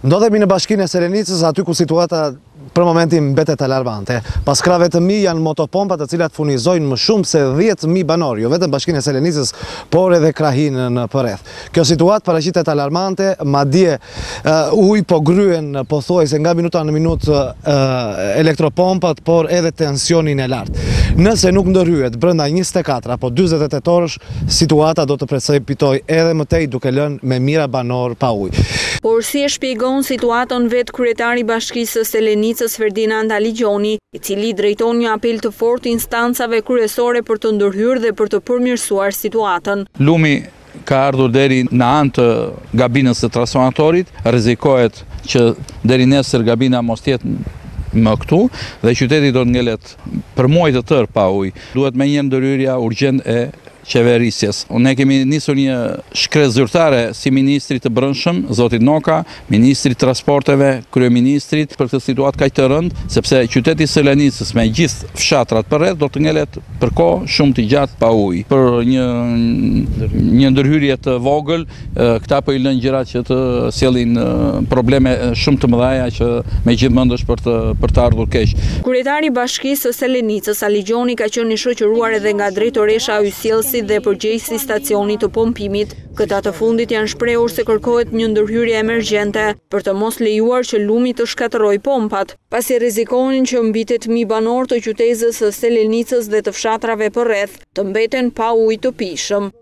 Ndodhemi në bashkinë e Selenicës, aty ku situata për momentin mbetet alarmante. Pas krave të mi janë motopompa të cilat furnizojnë më shumë se 10.000 banor, jo vetëm bashkinë e Selenicës, por edhe krahin në përreth. Kjo situatë paraqitet alarmante, madje ujë po gryen pothuajse nga minuta në minutë elektropompat, por edhe tensionin e lartë. Nëse nuk ndërhyet brenda 24 apo 48 orësh, situata do të precipitoj edhe më tej duke lënë me mijëra banor pa ujë. Por si e shpjegon situatën vetë kryetari i Bashkisë së Selenicës Ferdinand Aligjoni, i cili drejton një apel të fortë instancave kryesore për të ndërhyrë dhe për të përmirësuar situatën. Lumi ka ardhur deri në anë të gabinës së transformatorit, rrezikohet që deri nesër gabina mos jetë më këtu dhe qyteti do të ngelet për muaj të tërë pa ujë. Duhet me një ndërhyrja urgjent e qeverisjes. Ne kemi nisur një shkresë zyrtare si ministri të brendshëm, zoti Noka, ministri transporteve, kryeministrit për këtë situatë kaq të rëndë, sepse qyteti i Selenicës me gjithë fshatrat përreth do të ngelet për kohë shumë të gjatë pa ujë. Për një ndërhyrje të vogël, këta po i lënë gjërat që të sjellin probleme shumë të mëdha që me gjithë mendosh për të ardhur keq. Kryetari i Bashkisë së Selenicës Aligjoni ka qenë i shoqëruar edhe nga drejtoresha yjellësi dhe përgjegjësi stacionit të pompimit. Këta të fundit janë shprehur se kërkohet një ndërhyrje emergjente për të mos lejuar që lumi të shkatërrojë pompat, pasi rrezikohen që mbi 8.000 banor të qytetit së Selenicës dhe të fshatrave përreth të mbeten pa ujë të pijshëm.